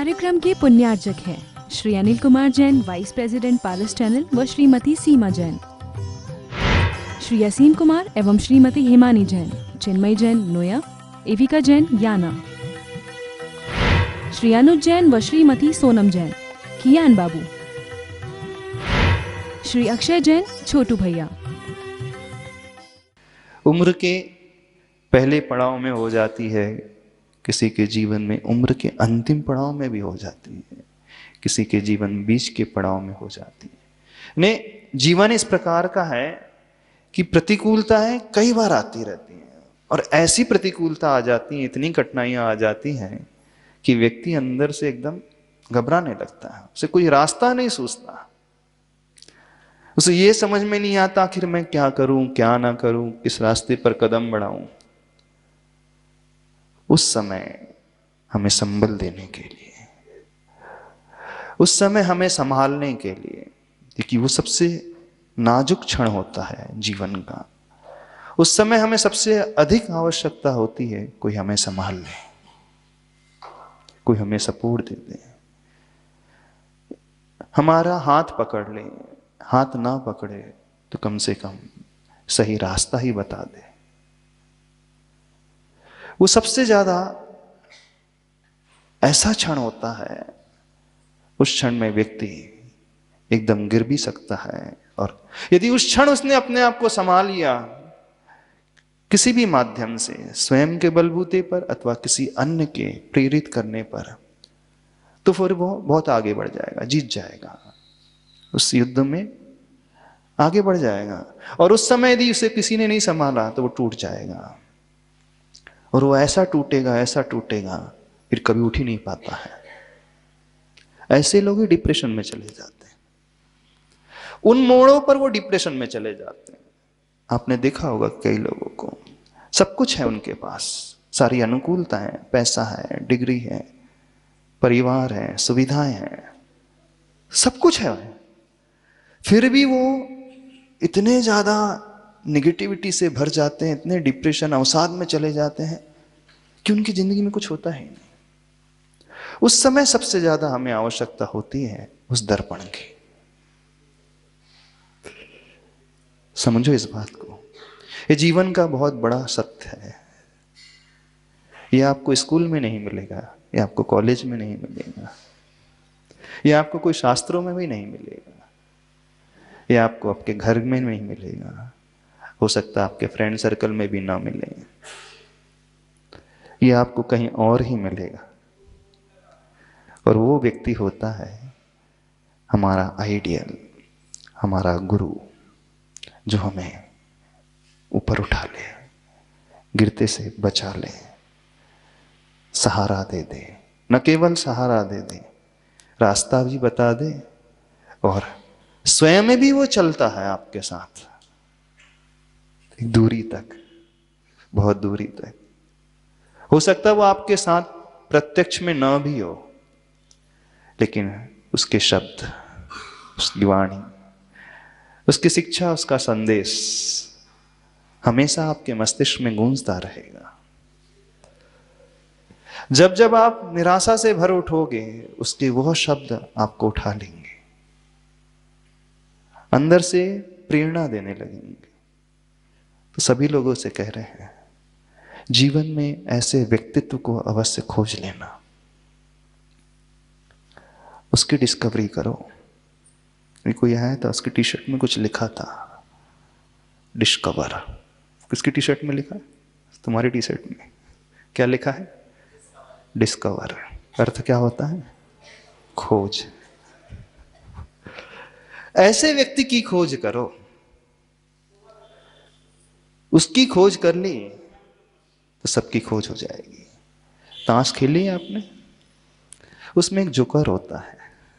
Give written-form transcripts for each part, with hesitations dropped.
कार्यक्रम के पुण्यार्जक हैं श्री अनिल कुमार जैन, वाइस प्रेसिडेंट पारस चैनल व श्रीमती सीमा जैन, श्री असीम कुमार एवं श्रीमती हिमानी जैन, चिन्मय जैन नोया, एविका जैन याना, श्री अनुज जैन व श्रीमती सोनम जैन, कियान बाबू, श्री अक्षय जैन, छोटू भैया। उम्र के पहले पड़ाव में हो जाती है, किसी के जीवन में उम्र के अंतिम पड़ाव में भी हो जाती है, किसी के जीवन बीच के पड़ाव में हो जाती है। ने जीवन इस प्रकार का है कि प्रतिकूलताएं कई बार आती रहती हैं और ऐसी प्रतिकूलता आ जाती है, इतनी कठिनाइयां आ जाती हैं कि व्यक्ति अंदर से एकदम घबराने लगता है, उसे कोई रास्ता नहीं सूझता, उसे ये समझ में नहीं आता आखिर मैं क्या करूं क्या ना करूं, किस रास्ते पर कदम बढ़ाऊं। उस समय हमें संबल देने के लिए, उस समय हमें संभालने के लिए, क्योंकि वो सबसे नाजुक क्षण होता है जीवन का, उस समय हमें सबसे अधिक आवश्यकता होती है कोई हमें संभाल ले, कोई हमें सपोर्ट दे दे, हमारा हाथ पकड़ ले, हाथ ना पकड़े तो कम से कम सही रास्ता ही बता दे। वो सबसे ज्यादा ऐसा क्षण होता है, उस क्षण में व्यक्ति एकदम गिर भी सकता है, और यदि उस क्षण उसने अपने आप को संभाल लिया किसी भी माध्यम से, स्वयं के बलबूते पर अथवा किसी अन्य के प्रेरित करने पर, तो फिर वो बहुत आगे बढ़ जाएगा, जीत जाएगा, उस युद्ध में आगे बढ़ जाएगा। और उस समय यदि उसे किसी ने नहीं संभाला तो वो टूट जाएगा, और वो ऐसा टूटेगा फिर कभी उठ ही नहीं पाता है। ऐसे लोग ही डिप्रेशन में चले जाते हैं, उन मोड़ों पर वो डिप्रेशन में चले जाते हैं। आपने देखा होगा कई लोगों को सब कुछ है उनके पास, सारी अनुकूलता है, पैसा है, डिग्री है, परिवार है, सुविधाएं हैं, सब कुछ है, फिर भी वो इतने ज्यादा निगेटिविटी से भर जाते हैं, इतने डिप्रेशन अवसाद में चले जाते हैं कि उनकी जिंदगी में कुछ होता ही नहीं। उस समय सबसे ज्यादा हमें आवश्यकता होती है उस दर्पण की। समझो इस बात को, ये जीवन का बहुत बड़ा सत्य है। ये आपको स्कूल में नहीं मिलेगा, ये आपको कॉलेज में नहीं मिलेगा, ये आपको कोई शास्त्रों में भी नहीं मिलेगा, ये आपको आपके घर में नहीं मिलेगा, हो सकता है आपके फ्रेंड सर्कल में भी ना मिले, ये आपको कहीं और ही मिलेगा। और वो व्यक्ति होता है हमारा आइडियल, हमारा गुरु, जो हमें ऊपर उठा ले, गिरते से बचा ले, सहारा दे दे, न केवल सहारा दे दे, रास्ता भी बता दे, और स्वयं में भी वो चलता है आपके साथ एक दूरी तक, बहुत दूरी तक। हो सकता है वो आपके साथ प्रत्यक्ष में न भी हो, लेकिन उसके शब्द, उसकी वाणी, उसकी शिक्षा, उसका संदेश हमेशा आपके मस्तिष्क में गूंजता रहेगा। जब जब आप निराशा से भर उठोगे, उसके वह शब्द आपको उठा लेंगे, अंदर से प्रेरणा देने लगेंगे। तो सभी लोगों से कह रहे हैं, जीवन में ऐसे व्यक्तित्व को अवश्य खोज लेना, उसकी डिस्कवरी करो। कोई आया था, उसकी टी शर्ट में कुछ लिखा था, डिस्कवर। किसकी टी शर्ट में लिखा है? तुम्हारी टी शर्ट में क्या लिखा है? डिस्कवर। अर्थ क्या होता है? खोज। ऐसे व्यक्ति की खोज करो, उसकी खोज कर ली तो सबकी खोज हो जाएगी। ताश खेली है आपने? उसमें एक जोकर होता है,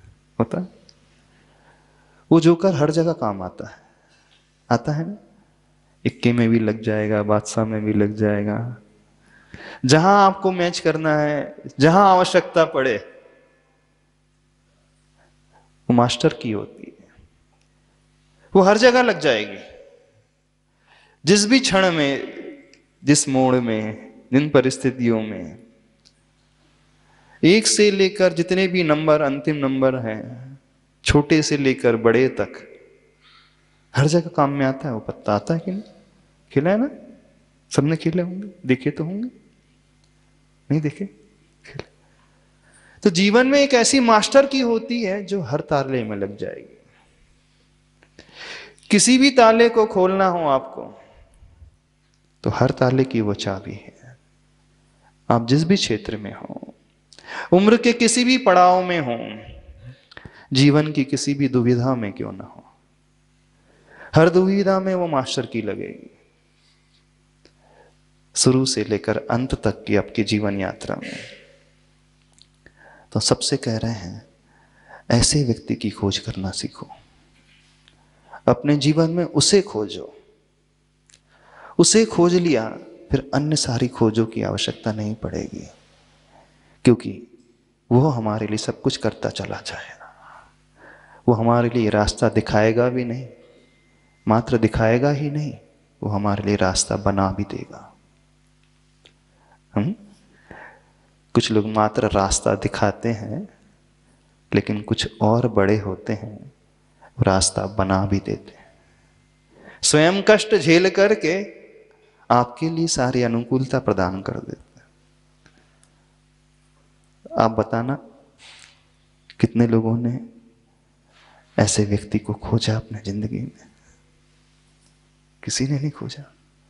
वो जोकर हर जगह काम आता है ना? इक्के में भी लग जाएगा, बादशाह में भी लग जाएगा, जहां आपको मैच करना है, जहां आवश्यकता पड़े, वो मास्टर की होती है, वो हर जगह लग जाएगी। जिस भी क्षण में, जिस मोड़ में, जिन परिस्थितियों में एक से लेकर जितने भी नंबर अंतिम नंबर हैं, छोटे से लेकर बड़े तक, हर जगह काम में आता है वो पत्ता। आता है कि नहीं? खिला है ना? सबने खिले होंगे, देखे तो होंगे, नहीं देखे? खिले। तो जीवन में एक ऐसी मास्टर की होती है जो हर ताले में लग जाएगी। किसी भी ताले को खोलना हो आपको तो हर ताले की वो चाबी है। आप जिस भी क्षेत्र में हो, उम्र के किसी भी पड़ाव में हो, जीवन की किसी भी दुविधा में क्यों ना हो, हर दुविधा में वो मास्टर की लगेगी, शुरू से लेकर अंत तक की आपकी जीवन यात्रा में। तो सबसे कह रहे हैं ऐसे व्यक्ति की खोज करना सीखो, अपने जीवन में उसे खोजो। उसे खोज लिया फिर अन्य सारी खोजों की आवश्यकता नहीं पड़ेगी, क्योंकि वो हमारे लिए सब कुछ करता चला जाएगा। वो हमारे लिए रास्ता दिखाएगा भी नहीं, मात्र दिखाएगा ही नहीं, वो हमारे लिए रास्ता बना भी देगा। कुछ लोग मात्र रास्ता दिखाते हैं, लेकिन कुछ और बड़े होते हैं, रास्ता बना भी देते हैं। स्वयं कष्ट झेल करके आपके लिए सारी अनुकूलता प्रदान कर देते हैं। आप बताना कितने लोगों ने ऐसे व्यक्ति को खोजा अपने जिंदगी में? किसी ने नहीं खोजा।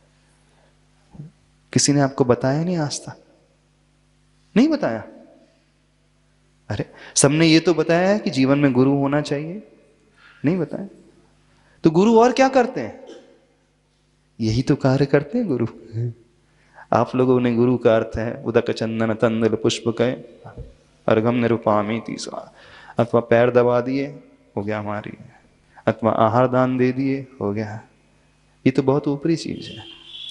किसी ने आपको बताया नहीं आज तक? नहीं बताया। अरे सबने ये तो बताया है कि जीवन में गुरु होना चाहिए, नहीं बताया। तो गुरु और क्या करते हैं? यही तो कार्य करते हैं गुरु। आप लोगों ने गुरु का अर्थ है उदक चंदन तंदल पुष्प कय अर्घम निरुपामी तीसरा, अथवा पैर दबा दिए हो गया हमारी, अथवा आहार दान दे दिए हो गया। ये तो बहुत ऊपरी चीज है।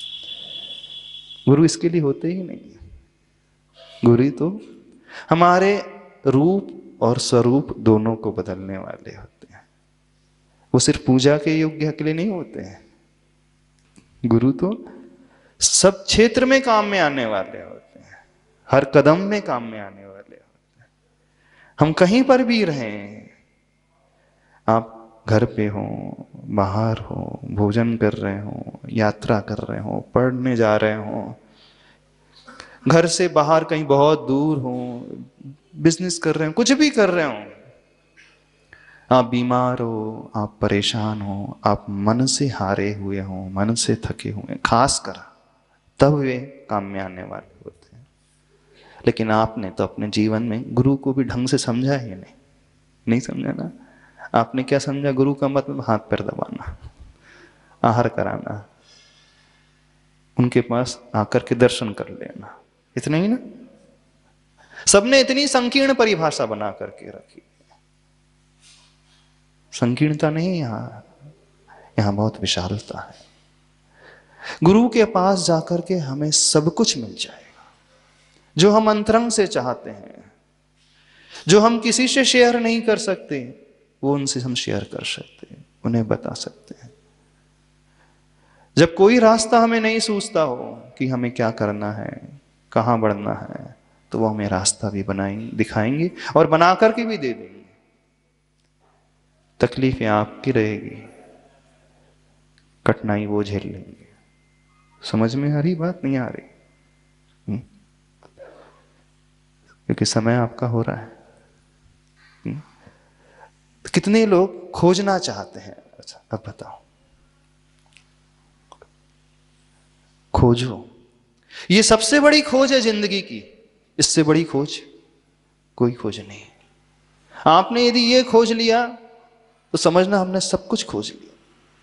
गुरु इसके लिए होते ही नहीं। गुरु तो हमारे रूप और स्वरूप दोनों को बदलने वाले होते हैं। वो सिर्फ पूजा के योग्य के लिए नहीं होते हैं। गुरु तो सब क्षेत्र में काम में आने वाले होते हैं, हर कदम में काम में आने वाले होते हैं। हम कहीं पर भी रहें, आप घर पे हो, बाहर हो, भोजन कर रहे हो, यात्रा कर रहे हो, पढ़ने जा रहे हो, घर से बाहर कहीं बहुत दूर हो, बिजनेस कर रहे हो, कुछ भी कर रहे हो, आप बीमार हो, आप परेशान हो, आप मन से हारे हुए हो, मन से थके हुए, खासकर तब वे काम में आने वाले होते हैं। लेकिन आपने तो अपने जीवन में गुरु को भी ढंग से समझा ही नहीं समझा ना। आपने क्या समझा? गुरु का मतलब हाथ पैर दबाना, आहार कराना, उनके पास आकर के दर्शन कर लेना, इतना ही ना। सबने इतनी संकीर्ण परिभाषा बना करके रखी। संकीर्णता नहीं, यहां बहुत विशालता है। गुरु के पास जाकर के हमें सब कुछ मिल जाएगा जो हम अंतरंग से चाहते हैं, जो हम किसी से शेयर नहीं कर सकते, वो उनसे हम शेयर कर सकते हैं, उन्हें बता सकते हैं। जब कोई रास्ता हमें नहीं सूझता हो कि हमें क्या करना है, कहां बढ़ना है, तो वो हमें रास्ता भी बनाएंगे, दिखाएंगे और बना करके भी दे देंगे। तकलीफें आपकी रहेगी, कठिनाई वो झेल लेंगे। समझ में आ रही बात? नहीं आ रही? क्योंकि समय आपका हो रहा है। तो कितने लोग खोजना चाहते हैं? अच्छा अब बताओ, खोजो। ये सबसे बड़ी खोज है जिंदगी की। इससे बड़ी खोज कोई खोज नहीं। आपने यदि ये खोज लिया तो समझना हमने सब कुछ खोज लिया।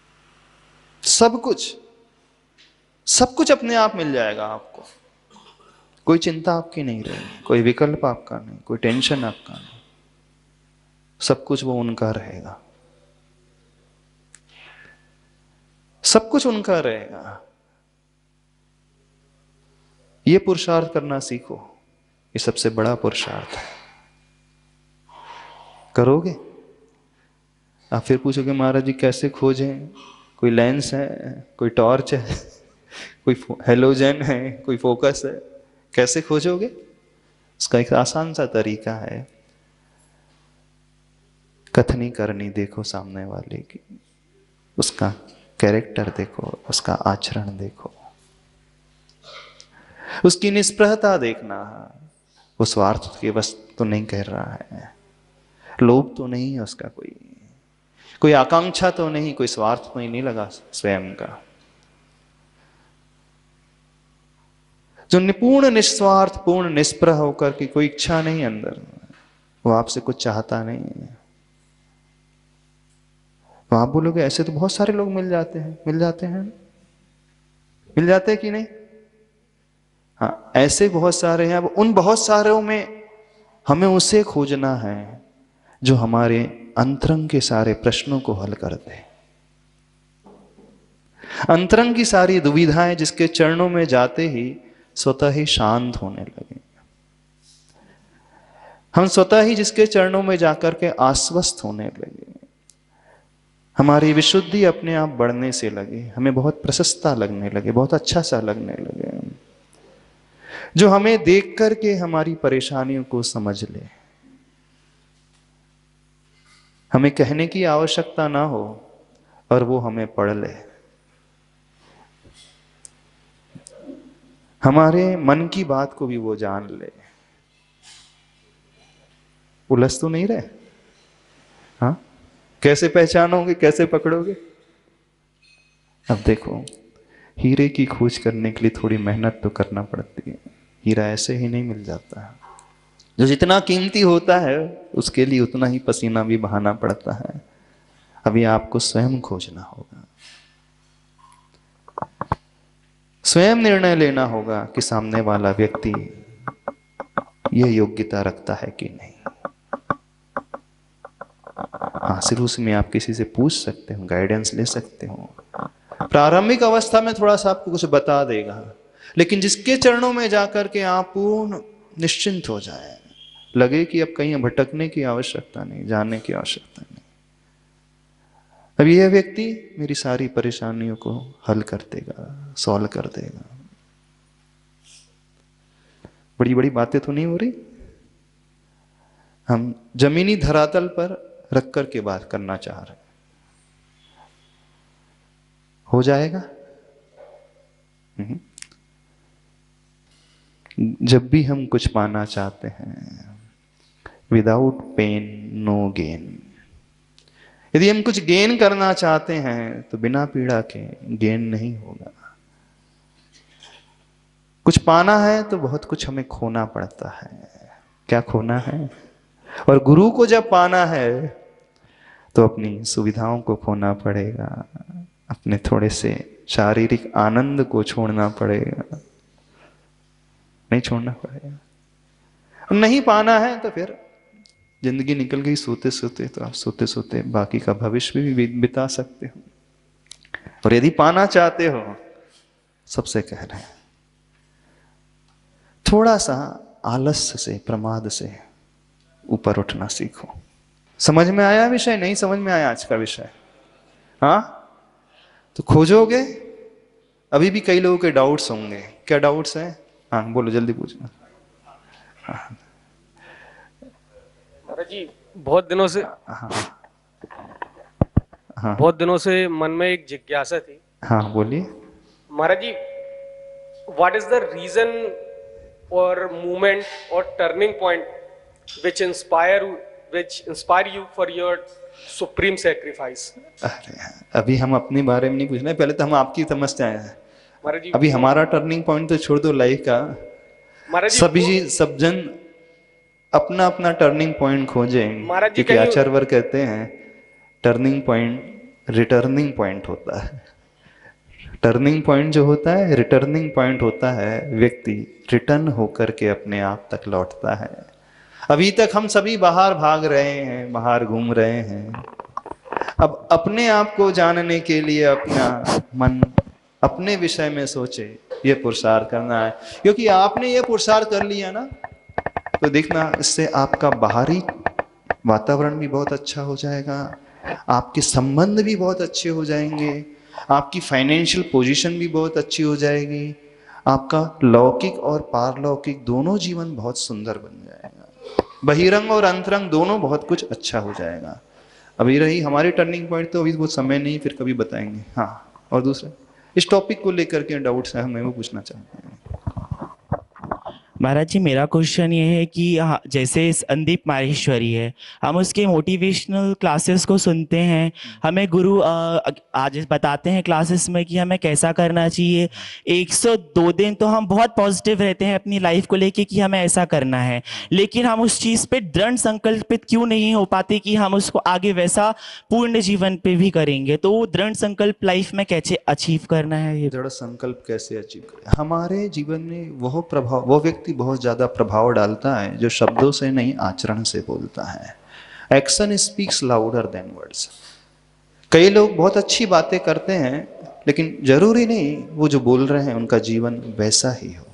सब कुछ अपने आप मिल जाएगा आपको। कोई चिंता आपकी नहीं रहेगी, कोई विकल्प आपका नहीं, कोई टेंशन आपका नहीं। सब कुछ वो उनका रहेगा, सब कुछ उनका रहेगा। ये पुरुषार्थ करना सीखो, ये सबसे बड़ा पुरुषार्थ है। करोगे? आप फिर पूछोगे महाराज जी कैसे खोजें? कोई लेंस है, कोई टॉर्च है, कोई हेलोजन है, कोई फोकस है, कैसे खोजोगे? उसका एक आसान सा तरीका है, कथनी करनी देखो सामने वाले की, उसका कैरेक्टर देखो, उसका आचरण देखो, उसकी निष्प्रहता देखना। वो स्वार्थ के बस तो नहीं कह रहा है, लोभ तो नहीं है उसका, कोई आकांक्षा तो नहीं, कोई स्वार्थ तो नहीं लगा स्वयं का। जो निपूर्ण निस्वार्थ पूर्ण निष्प्रह होकर की कोई इच्छा नहीं अंदर, वो आपसे कुछ चाहता नहीं है। तो आप बोलोगे ऐसे तो बहुत सारे लोग मिल जाते हैं, मिल जाते हैं कि नहीं? हाँ, ऐसे बहुत सारे हैं। अब उन बहुत सारों में हमें उसे खोजना है जो हमारे अंतरंग के सारे प्रश्नों को हल कर दे, अंतरंग की सारी दुविधाएं जिसके चरणों में जाते ही स्वतः ही शांत होने लगे। हम स्वतः ही जिसके चरणों में जाकर के आश्वस्त होने लगे, हमारी विशुद्धि अपने आप बढ़ने से लगे, हमें बहुत प्रशस्ता लगने लगे, बहुत अच्छा सा लगने लगे, जो हमें देख करके हमारी परेशानियों को समझ ले, हमें कहने की आवश्यकता ना हो और वो हमें पढ़ ले, हमारे मन की बात को भी वो जान ले। उलझ तो नहीं रहे? हाँ, कैसे पहचानोगे, कैसे पकड़ोगे? अब देखो, हीरे की खोज करने के लिए थोड़ी मेहनत तो करना पड़ती है, हीरा ऐसे ही नहीं मिल जाता है। जो जितना कीमती होता है उसके लिए उतना ही पसीना भी बहाना पड़ता है। अभी आपको स्वयं खोजना होगा, स्वयं निर्णय लेना होगा कि सामने वाला व्यक्ति यह योग्यता रखता है कि नहीं। हाँ, शुरू में आप किसी से पूछ सकते हो, गाइडेंस ले सकते हो, प्रारंभिक अवस्था में थोड़ा सा आपको कुछ बता देगा, लेकिन जिसके चरणों में जाकर के आप पूर्ण निश्चिंत हो जाए, लगे कि अब कहीं भटकने की आवश्यकता नहीं, जाने की आवश्यकता नहीं, अब यह व्यक्ति मेरी सारी परेशानियों को हल कर देगा, सॉल्व कर देगा। बड़ी बड़ी बातें तो नहीं हो रही, हम जमीनी धरातल पर रख कर के बात करना चाह रहे हैं। हो जाएगा? जब भी हम कुछ पाना चाहते हैं, विदाउट पेन नो गेन। यदि हम कुछ गेन करना चाहते हैं तो बिना पीड़ा के गेन नहीं होगा। कुछ पाना है तो बहुत कुछ हमें खोना पड़ता है। क्या खोना है? और गुरु को जब पाना है तो अपनी सुविधाओं को खोना पड़ेगा, अपने थोड़े से शारीरिक आनंद को छोड़ना पड़ेगा, नहीं छोड़ना पड़ेगा। नहीं पाना है तो फिर जिंदगी निकल गई सोते सोते, तो आप सोते सोते बाकी का भविष्य भी बिता सकते हो। और यदि पाना चाहते हो, सबसे कह रहे हैं, थोड़ा सा आलस्य से, प्रमाद से ऊपर उठना सीखो। समझ में आया विषय? नहीं समझ में आया आज का विषय? हाँ, तो खोजोगे। अभी भी कई लोगों के डाउट्स होंगे। क्या डाउट्स हैं? हाँ बोलो, जल्दी पूछना। हाँ जी, बहुत दिनों से बहुत दिनों से मन में एक जिज्ञासा थी। हाँ बोलिए। Maharaj ji, what is the reason और मूवमेंट और turning point which inspire you for your supreme sacrifice? अभी हम अपने बारे में नहीं पूछना है, पहले तो हम आपकी समझते हैं महाराज जी। अभी हमारा टर्निंग पॉइंट तो छोड़ दो लाइफ का। महाराज जी, सब जन अपना अपना टर्निंग पॉइंट खोजें, क्योंकि आचार्यवर कहते हैं टर्निंग पॉइंट रिटर्निंग पॉइंट होता है। टर्निंग पॉइंट जो होता है रिटर्निंग पॉइंट होता है, व्यक्ति रिटर्न होकर के अपने आप तक लौटता है। अभी तक हम सभी बाहर भाग रहे हैं, बाहर घूम रहे हैं। अब अपने आप को जानने के लिए अपना मन अपने विषय में सोचे, ये पुरुषार्थ करना है। क्योंकि आपने ये पुरुषार्थ कर लिया ना, तो देखना इससे आपका बाहरी वातावरण भी बहुत अच्छा हो जाएगा, आपके संबंध भी बहुत अच्छे हो जाएंगे, आपकी फाइनेंशियल पोजीशन भी बहुत अच्छी हो जाएगी, आपका लौकिक और पारलौकिक दोनों जीवन बहुत सुंदर बन जाएगा। बहिरंग और अंतरंग दोनों बहुत कुछ अच्छा हो जाएगा। अभी रही हमारी टर्निंग पॉइंट, तो अभी वो समय नहीं, फिर कभी बताएंगे। हाँ, और दूसरा इस टॉपिक को लेकर के डाउट्स है, हमें वो पूछना चाहते हैं। महाराज जी, मेरा क्वेश्चन ये है कि जैसे संदीप माहेश्वरी है, हम उसके मोटिवेशनल क्लासेस को सुनते हैं, हमें गुरु आज बताते हैं क्लासेस में कि हमें कैसा करना चाहिए। 102 दिन तो हम बहुत पॉजिटिव रहते हैं अपनी लाइफ को लेके कि हमें ऐसा करना है, लेकिन हम उस चीज़ पे दृढ़ संकल्पित क्यों नहीं हो पाते कि हम उसको आगे वैसा पूर्ण जीवन पे भी करेंगे। तो वो दृढ़ संकल्प लाइफ में कैसे अचीव करना है? ये दृढ़ संकल्प कैसे अचीव करें? हमारे जीवन में वो व्यक्ति बहुत ज्यादा प्रभाव डालता है जो शब्दों से नहीं, आचरण से बोलता है। Action speaks louder than words. कई लोग बहुत अच्छी बातें करते हैं, लेकिन जरूरी नहीं वो जो बोल रहे हैं उनका जीवन वैसा ही हो।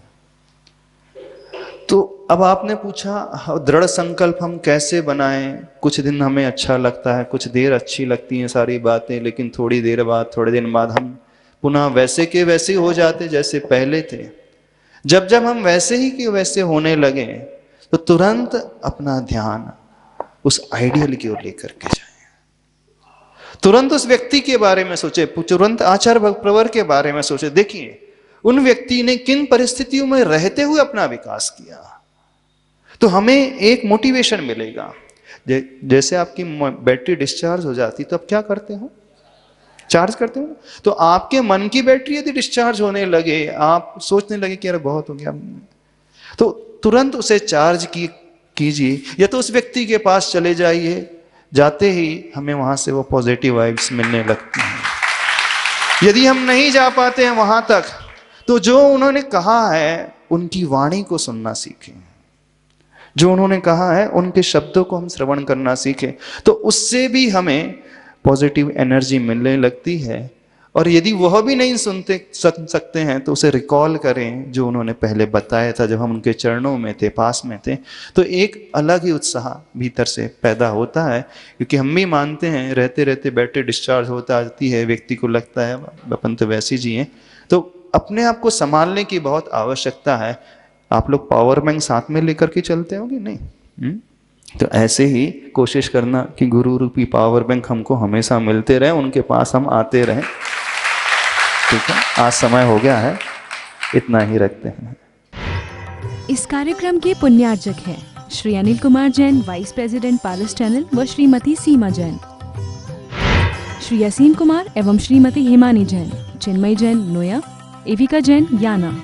तो अब आपने पूछा दृढ़ संकल्प हम कैसे बनाएं। कुछ दिन हमें अच्छा लगता है, कुछ देर अच्छी लगती हैं सारी बातें, लेकिन थोड़ी देर बाद, थोड़े दिन बाद हम पुनः वैसे के वैसे हो जाते जैसे पहले थे। जब जब हम वैसे ही के वैसे होने लगे तो तुरंत अपना ध्यान उस आइडियल की ओर लेकर के जाएं। तुरंत उस व्यक्ति के बारे में सोचे, तुरंत आचार प्रवर के बारे में सोचे। देखिए उन व्यक्ति ने किन परिस्थितियों में रहते हुए अपना विकास किया, तो हमें एक मोटिवेशन मिलेगा। जैसे आपकी बैटरी डिस्चार्ज हो जाती तो आप क्या करते हो? चार्ज करते हो। तो आपके मन की बैटरी यदि डिस्चार्ज होने लगे, आप सोचने लगे कि यार बहुत हो गया, तो तुरंत उसे चार्ज कीजिए, या तो उस व्यक्ति के पास चले जाइए। जाते ही हमें वहां से वो पॉजिटिव वाइब्स मिलने लगती हैं। यदि हम नहीं जा पाते हैं वहां तक, तो जो उन्होंने कहा है उनकी वाणी को सुनना सीखें, जो उन्होंने कहा है उनके शब्दों को हम श्रवण करना सीखें, तो उससे भी हमें पॉजिटिव एनर्जी मिलने लगती है। और यदि वह भी नहीं सुन सकते हैं तो उसे रिकॉल करें जो उन्होंने पहले बताया था जब हम उनके चरणों में थे, पास में थे। तो एक अलग ही उत्साह भीतर से पैदा होता है, क्योंकि हम भी मानते हैं रहते रहते बैटरी डिस्चार्ज होता आती है, व्यक्ति को लगता है अपन तो वैसे जी हैं। तो अपने आप को संभालने की बहुत आवश्यकता है। आप लोग पावर बैंक साथ में लेकर के चलते हो कि नहीं? तो ऐसे ही कोशिश करना कि गुरु रूपी पावर बैंक हमको हमेशा मिलते रहे, उनके पास हम आते रहें। ठीक है, आज समय हो गया है, इतना ही रखते हैं। इस कार्यक्रम के पुण्यार्जक हैं श्री अनिल कुमार जैन, वाइस प्रेसिडेंट पारस चैनल, व श्रीमती सीमा जैन। श्री यसीन कुमार एवं श्रीमती हिमानी जैन, चिन्मय जैन नोया, एविका जैन याना।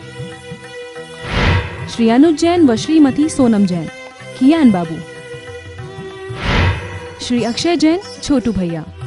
श्री अनुज जैन व श्रीमती सोनम जैन, कियान बाबू। श्री अक्षय जैन, छोटू भैया।